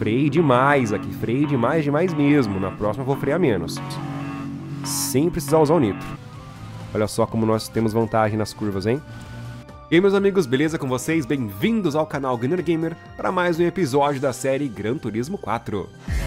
Freiei demais aqui, freiei demais mesmo. Na próxima eu vou frear menos. Sem precisar usar o nitro. Olha só como nós temos vantagem nas curvas, hein? E aí, meus amigos, beleza com vocês? Bem-vindos ao canal Gunner Gamer para mais um episódio da série Gran Turismo 4.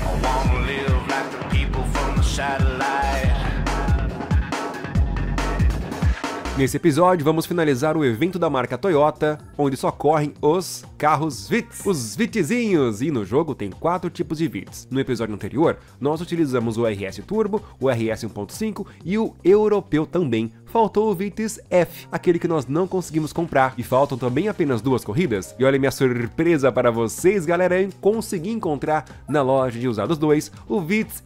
Nesse episódio, vamos finalizar o evento da marca Toyota, onde só correm os carros VITs, os VITzinhos, e no jogo tem 4 tipos de VITs. No episódio anterior, nós utilizamos o RS Turbo, o RS 1.5 e o Europeu também. Faltou o VITs F, aquele que nós não conseguimos comprar. E faltam também apenas 2 corridas. E olha minha surpresa para vocês, galera, eu consegui encontrar na loja de usados 2 o VITs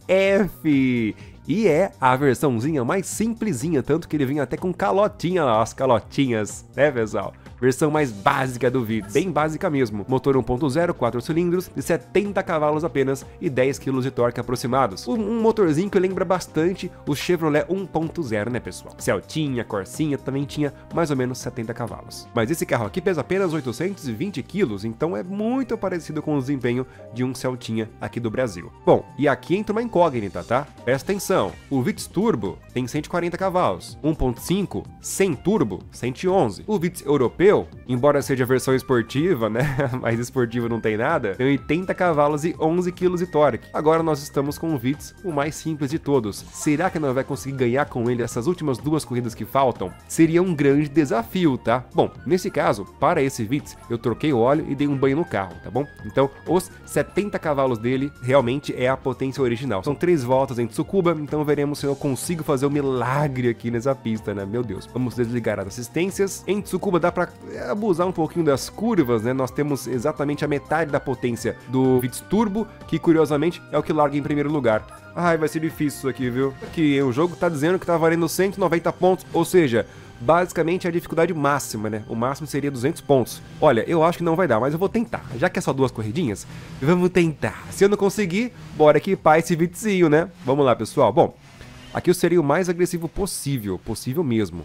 F. E é a versãozinha mais simplesinha, tanto que ele vem até com calotinha lá, as calotinhas, né, pessoal? Versão mais básica do VITs, bem básica mesmo. Motor 1.0, 4 cilindros, de 70 cavalos apenas e 10 kg de torque aproximados. Um motorzinho que lembra bastante o Chevrolet 1.0, né, pessoal? Celtinha, Corsinha também tinha mais ou menos 70 cavalos. Mas esse carro aqui pesa apenas 820 kg, então é muito parecido com o desempenho de um Celtinha aqui do Brasil. Bom, e aqui entra uma incógnita, tá? Presta atenção, o VITs Turbo tem 140 cavalos, 1.5 sem turbo, 111. O VITs Europeu, embora seja a versão esportiva, né, mas esportiva não tem nada, tem 80 cavalos e 11 kg de torque. Agora nós estamos com o VITs, o mais simples de todos. Será que nós vai conseguir ganhar com ele essas últimas 2 corridas que faltam? Seria um grande desafio, tá? Bom, nesse caso, para esse VITs, eu troquei o óleo e dei um banho no carro, tá bom? Então, os 70 cavalos dele realmente é a potência original. São 3 voltas em Tsukuba, então veremos se eu consigo fazer um milagre aqui nessa pista, né? Meu Deus. Vamos desligar as assistências. Em Tsukuba dá pra abusar um pouquinho das curvas, né? Nós temos exatamente a metade da potência do VITs Turbo, que curiosamente é o que larga em primeiro lugar. Ai, vai ser difícil isso aqui, viu? Aqui o jogo tá dizendo que tá valendo 190 pontos, ou seja, basicamente a dificuldade máxima, né? O máximo seria 200 pontos. Olha, eu acho que não vai dar, mas eu vou tentar. Já que é só 2 corridinhas, vamos tentar. Se eu não conseguir, bora equipar esse VITzinho, né? Vamos lá, pessoal. Bom, aqui eu seria o mais agressivo possível mesmo.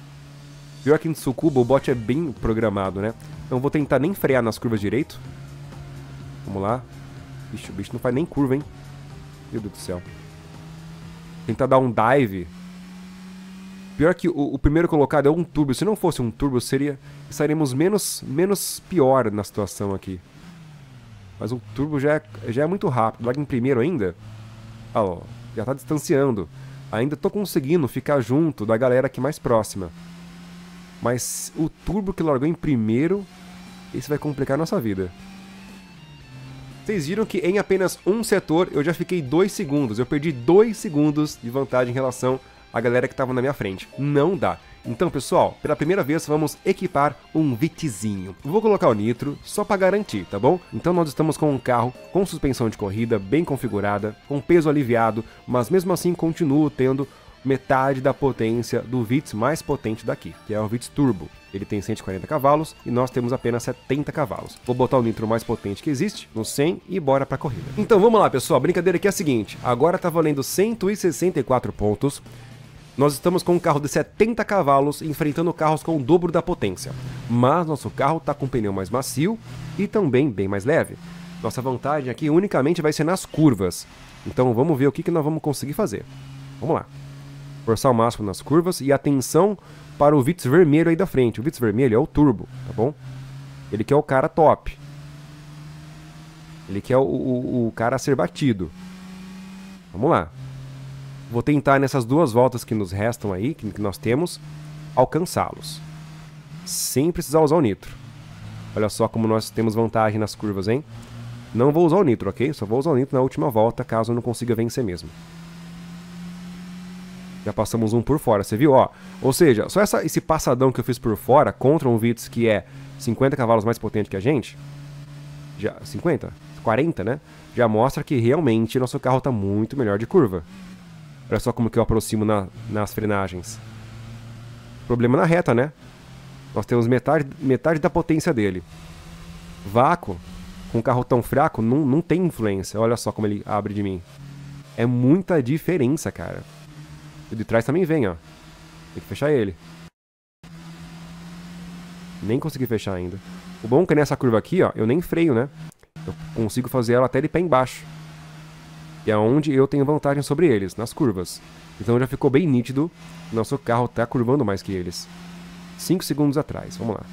Pior que em Tsukuba o bot é bem programado, né? Então vou tentar nem frear nas curvas direito. Vamos lá. Ixi, o bicho não faz nem curva, hein? Meu Deus do céu. Tentar dar um dive. Pior que o primeiro colocado é um turbo. Se não fosse um turbo, estaríamos menos pior na situação aqui. Mas o turbo já é muito rápido. Larga em primeiro ainda. Ah, ó, já tá distanciando. Ainda tô conseguindo ficar junto da galera aqui mais próxima. Mas o turbo que largou em primeiro, esse vai complicar a nossa vida. Vocês viram que em apenas um setor eu já fiquei 2 segundos. Eu perdi 2 segundos de vantagem em relação à galera que estava na minha frente. Não dá. Então, pessoal, pela primeira vez vamos equipar um VITzinho. Vou colocar o nitro só para garantir, tá bom? Então nós estamos com um carro com suspensão de corrida bem configurada, com peso aliviado, mas mesmo assim continuo tendo metade da potência do VITs mais potente daqui, que é o VITs Turbo. Ele tem 140 cavalos e nós temos apenas 70 cavalos. Vou botar o nitro mais potente que existe, no 100, e bora pra corrida. Então vamos lá, pessoal, a brincadeira aqui é a seguinte, agora tá valendo 164 pontos, nós estamos com um carro de 70 cavalos enfrentando carros com o dobro da potência, mas nosso carro tá com um pneu mais macio e também bem mais leve. Nossa vantagem aqui unicamente vai ser nas curvas, então vamos ver o que nós vamos conseguir fazer. Vamos lá. Forçar o máximo nas curvas e atenção para o VITs vermelho aí da frente. O VITs vermelho é o turbo, tá bom? Ele que é o cara top. Ele que é o cara a ser batido. Vamos lá. Vou tentar nessas 2 voltas que nos restam aí, que nós temos, alcançá-los. Sem precisar usar o nitro. Olha só como nós temos vantagem nas curvas, hein? Não vou usar o nitro, ok? Só vou usar o nitro na última volta, caso eu não consiga vencer mesmo. Já passamos um por fora, você viu? Ó, ou seja, só esse passadão que eu fiz por fora contra um VITs que é 50 cavalos mais potente que a gente, já 50? 40, né? Já mostra que realmente nosso carro está muito melhor de curva. Olha só como que eu aproximo nas frenagens. Problema na reta, né? Nós temos metade da potência dele. Vácuo, com um carro tão fraco, não tem influência. Olha só como ele abre de mim. É muita diferença, cara. O de trás também vem, ó. Tem que fechar ele. Nem consegui fechar ainda. O bom é que nessa curva aqui, ó, eu nem freio, né? Eu consigo fazer ela até de pé embaixo. E é onde eu tenho vantagem sobre eles, nas curvas. Então já ficou bem nítido. Nosso carro está curvando mais que eles. 5 segundos atrás, vamos lá.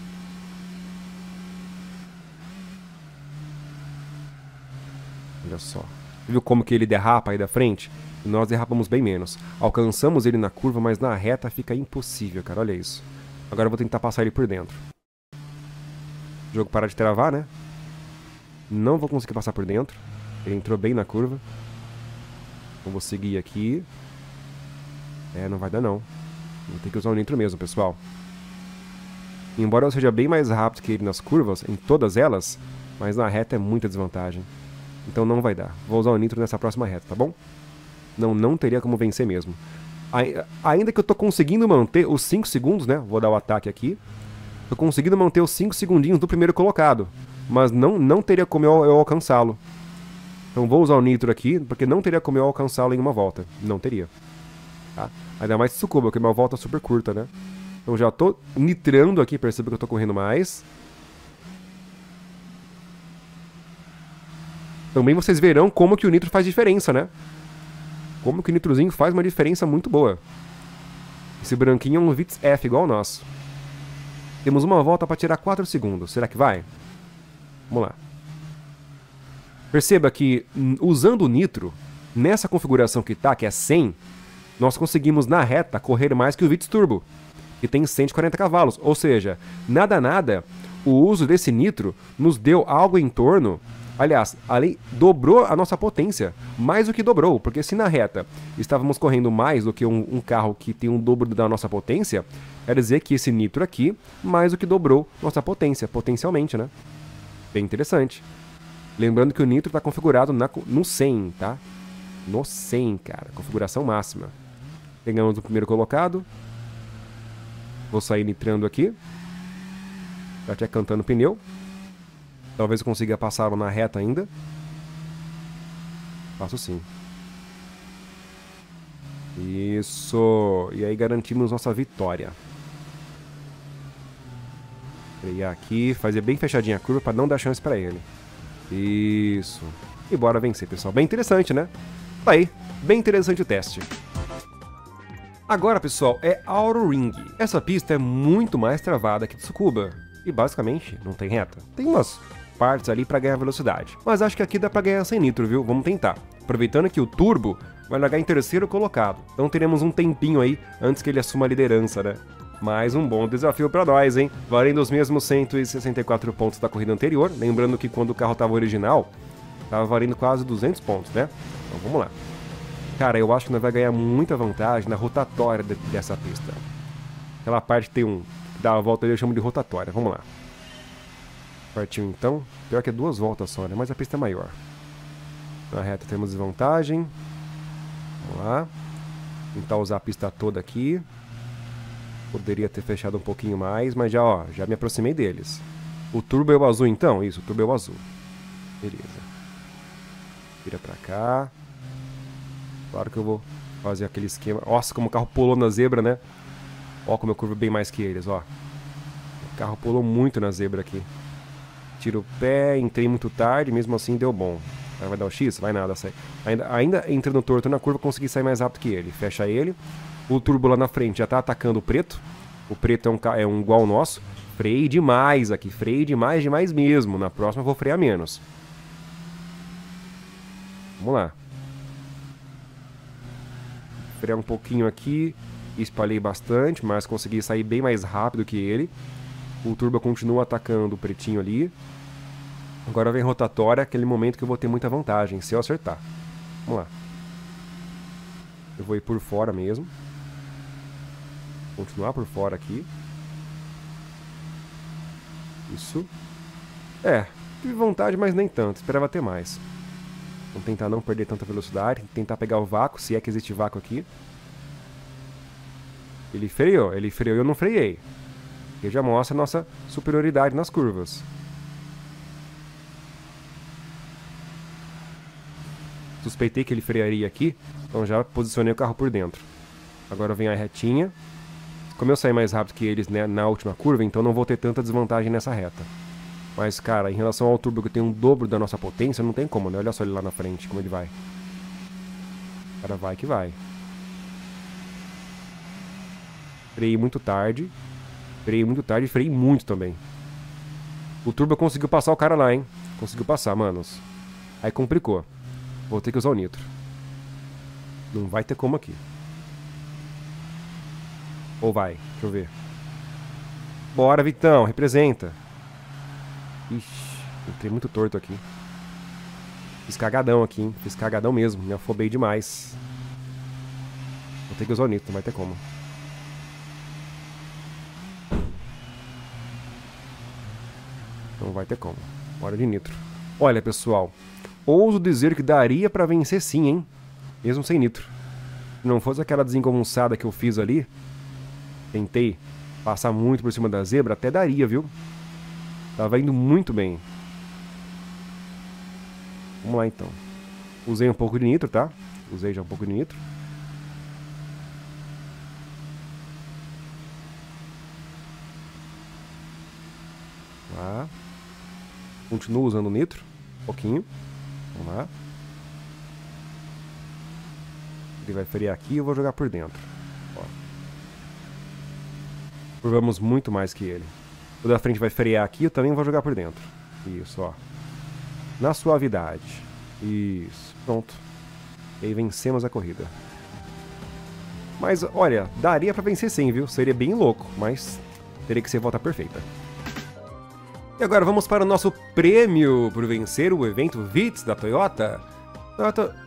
Olha só. Viu como que ele derrapa aí da frente? E nós derrapamos bem menos. Alcançamos ele na curva, mas na reta fica impossível, cara. Olha isso. Agora eu vou tentar passar ele por dentro. O jogo para de travar, né? Não vou conseguir passar por dentro. Ele entrou bem na curva. Então vou seguir aqui. Não vai dar não. Vou ter que usar o nitro mesmo, pessoal. Embora eu seja bem mais rápido que ele nas curvas, em todas elas, mas na reta é muita desvantagem. Então não vai dar. Vou usar o nitro nessa próxima reta, tá bom? Não teria como vencer mesmo. Ainda que eu tô conseguindo manter os 5 segundos, né? Vou dar o ataque aqui. Tô conseguindo manter os 5 segundinhos do primeiro colocado. Mas não teria como eu alcançá-lo. Então vou usar o nitro aqui, porque não teria como eu alcançá-lo em uma volta. Não teria. Tá? Ainda mais Tsukuba, porque minha volta é super curta, né? Então já tô nitrando aqui, perceba que eu tô correndo mais. Também vocês verão como que o nitro faz diferença, né? Como que o nitrozinho faz uma diferença muito boa. Esse branquinho é um Vitz F igual ao nosso. Temos uma volta para tirar 4 segundos. Será que vai? Vamos lá. Perceba que usando o nitro, nessa configuração que tá, que é 100, nós conseguimos na reta correr mais que o Vitz Turbo, que tem 140 cavalos. Ou seja, nada, o uso desse nitro nos deu algo em torno... Aliás, dobrou a nossa potência, mais do que dobrou, porque se na reta estávamos correndo mais do que um carro que tem um dobro da nossa potência, quer dizer que esse nitro aqui mais do que dobrou nossa potência, potencialmente, né? Bem interessante. Lembrando que o nitro está configurado no 100, tá? No 100, cara, configuração máxima. Pegamos o primeiro colocado. Vou sair nitrando aqui. Já tinha cantando o pneu. Talvez eu consiga passá-lo na reta ainda. Passo sim. Isso. E aí garantimos nossa vitória. Frear aqui. Fazer bem fechadinha a curva para não dar chance para ele. Isso. E bora vencer, pessoal. Bem interessante, né? Tá aí. Bem interessante o teste. Agora, pessoal, é Auto Ring. Essa pista é muito mais travada que Tsukuba. E basicamente não tem reta. Tem umas partes ali para ganhar velocidade. Mas acho que aqui dá para ganhar sem nitro, viu? Vamos tentar. Aproveitando que o Turbo vai largar em terceiro colocado. Então teremos um tempinho aí antes que ele assuma a liderança, né? Mais um bom desafio para nós, hein? Valendo os mesmos 164 pontos da corrida anterior. Lembrando que quando o carro estava original, estava valendo quase 200 pontos, né? Então vamos lá. Cara, eu acho que nós vai ganhar muita vantagem na rotatória dessa pista. Aquela parte que tem dá a volta ali, eu chamo de rotatória. Vamos lá. Partiu então. Pior que é 2 voltas só, né? Mas a pista é maior. Na reta temos desvantagem. Vamos lá. Tentar usar a pista toda aqui. Poderia ter fechado um pouquinho mais, mas já me aproximei deles. O turbo é o azul então? Isso, o turbo é o azul. Beleza. Vira pra cá. Claro que eu vou fazer aquele esquema. Nossa, como o carro pulou na zebra, né? Ó, como eu curvo bem mais que eles, ó. O carro pulou muito na zebra aqui. Tiro o pé, entrei muito tarde, mesmo assim deu bom. Aí vai dar o X? Vai nada, sai. Ainda entrando torto na curva, consegui sair mais rápido que ele. Fecha ele. O turbo lá na frente já tá atacando o preto. O preto é um igual ao nosso. Freio demais aqui, freio demais mesmo. Na próxima eu vou frear menos. Vamos lá. Frear um pouquinho aqui. Espalhei bastante, mas consegui sair bem mais rápido que ele. O turbo continua atacando o pretinho ali. Agora vem rotatória, aquele momento que eu vou ter muita vantagem, se eu acertar. Vamos lá. Eu vou ir por fora mesmo. Continuar por fora aqui. Isso. Tive vontade, mas nem tanto. Esperava ter mais. Vamos tentar não perder tanta velocidade. Tentar pegar o vácuo, se é que existe vácuo aqui. Ele freou e eu não freiei. Que já mostra a nossa superioridade nas curvas. Suspeitei que ele frearia aqui, então já posicionei o carro por dentro. Agora vem a retinha. Como eu saí mais rápido que eles, né, na última curva, então não vou ter tanta desvantagem nessa reta. Mas, cara, em relação ao turbo que tem um dobro da nossa potência, não tem como, né? Olha só ele lá na frente, como ele vai. O cara vai que vai. Freiei muito tarde. Freiei muito tarde e freiei muito também. O turbo conseguiu passar o cara lá, hein? Conseguiu passar, manos. Aí complicou. Vou ter que usar o nitro. Não vai ter como aqui. Ou vai? Deixa eu ver. Bora, Vitão. Representa. Ixi, entrei muito torto aqui. Fiz cagadão aqui, hein? Fiz cagadão mesmo. Me afobei demais. Vou ter que usar o nitro, não vai ter como. Não vai ter como. Bora de nitro. Olha, pessoal. Ouso dizer que daria pra vencer sim, hein? Mesmo sem nitro. Se não fosse aquela desengonçada que eu fiz ali, tentei passar muito por cima da zebra, até daria, viu? Tava indo muito bem. Vamos lá, então. Usei um pouco de nitro, tá? Usei já um pouco de nitro. Lá. Continuo usando nitro. Um pouquinho. Vamos lá. Ele vai frear aqui e eu vou jogar por dentro. Ó. Curvamos muito mais que ele. O da frente vai frear aqui, eu também vou jogar por dentro. Isso, ó. Na suavidade. Isso, pronto. E aí vencemos a corrida. Mas, olha, daria pra vencer sim, viu? Seria bem louco, mas teria que ser volta perfeita. E agora vamos para o nosso prêmio por vencer o evento VITS da Toyota. Toyota...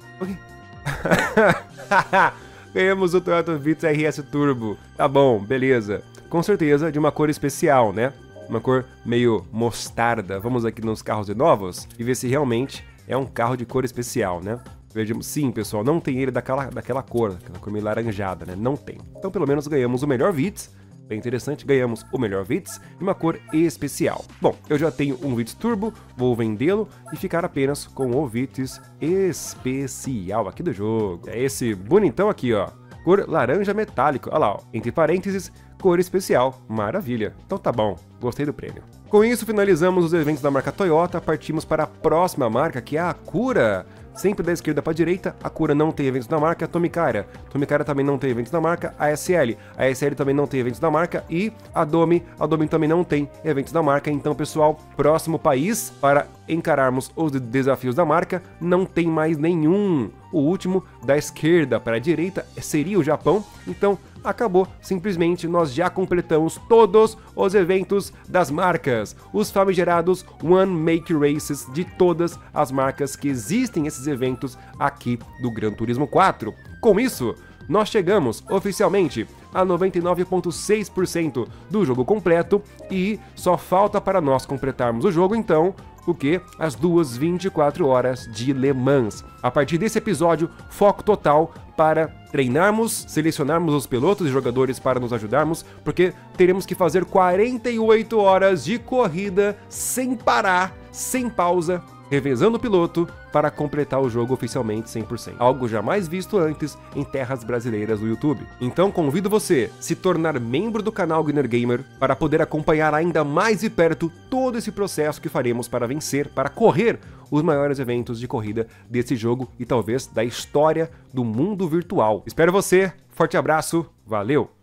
Ganhamos o Toyota VITS RS Turbo. Tá bom, beleza. Com certeza de uma cor especial, né? Uma cor meio mostarda. Vamos aqui nos carros novos e ver se realmente é um carro de cor especial, né? Vejamos, sim, pessoal, não tem ele daquela cor meio laranjada, né? Não tem. Então, pelo menos ganhamos o melhor VITS. Bem interessante, ganhamos o melhor VITS e uma cor especial. Bom, eu já tenho um VITS Turbo, vou vendê-lo e ficar apenas com o VITS especial aqui do jogo. É esse bonitão aqui, ó. Cor laranja metálico. Olha lá, ó. Entre parênteses, cor especial. Maravilha. Então tá bom, gostei do prêmio. Com isso, finalizamos os eventos da marca Toyota, partimos para a próxima marca, que é a Acura. Sempre da esquerda para a direita, a Acura não tem eventos da marca, Tomicara também não tem eventos da marca, a SL também não tem eventos da marca e a Domi também não tem eventos da marca. Então, pessoal, próximo país para encararmos os desafios da marca, não tem mais nenhum. O último, da esquerda para a direita, seria o Japão. Então, acabou. Simplesmente, nós já completamos todos os eventos das marcas. Os famigerados One Make Races de todas as marcas que existem esses eventos aqui do Gran Turismo 4. Com isso, nós chegamos oficialmente a 99,6% do jogo completo e só falta para nós completarmos o jogo, então, o que? As 24 horas de Le Mans. A partir desse episódio, foco total para treinarmos, selecionarmos os pilotos e jogadores para nos ajudarmos, porque teremos que fazer 48 horas de corrida sem parar, sem pausa, revezando o piloto para completar o jogo oficialmente 100%. Algo jamais visto antes em terras brasileiras do YouTube. Então convido você a se tornar membro do canal Winner Gamer para poder acompanhar ainda mais de perto todo esse processo que faremos para vencer, para correr os maiores eventos de corrida desse jogo e talvez da história do mundo virtual. Espero você, forte abraço, valeu!